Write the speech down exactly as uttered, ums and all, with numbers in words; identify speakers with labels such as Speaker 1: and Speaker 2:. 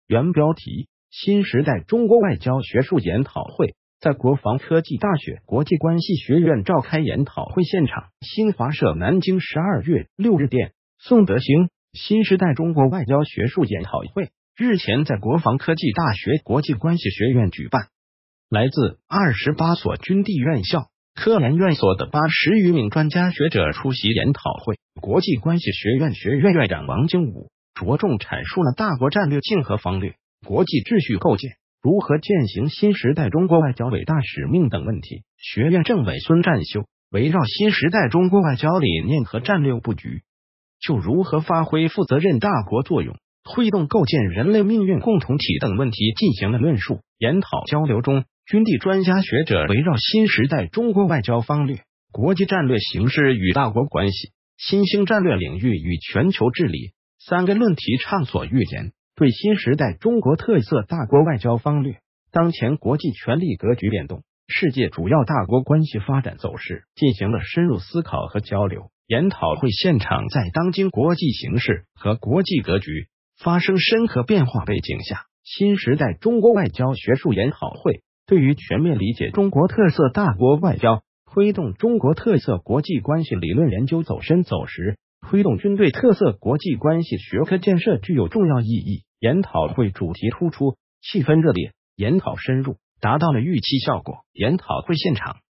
Speaker 1: 原标题：新时代中国外交学术研讨会在国防科技大学国际关系学院召开研讨会现场。新华社南京十二月六日电，宋德兴。新时代中国外交学术研讨会日前在国防科技大学国际关系学院举办，来自二十八所军地院校、科研院所的八十余名专家学者出席研讨会。国际关系学院学院院长王精武着重阐述了大国战略竞合方略、国际秩序构建、如何践行新时代中国外交伟大使命等问题。学院政委孙占修围绕新时代中国外交理念和战略布局，就如何发挥负责任大国作用、推动构建人类命运共同体等问题进行了论述。研讨交流中，军地专家学者围绕新时代中国外交方略、国际战略形势与大国关系、新兴战略领域与全球治理三个论题畅所欲言，对新时代中国特色大国外交方略、当前国际权力格局变动、世界主要大国关系发展走势进行了深入思考和交流。研讨会现场在当今国际形势和国际格局发生深刻变化背景下，新时代中国外交学术研讨会对于全面理解中国特色大国外交、推动中国特色国际关系理论研究走深走实、推动军队特色国际关系学科建设具有重要意义。研讨会主题突出，气氛热烈，研讨深入，达到了预期效果。研讨会现场，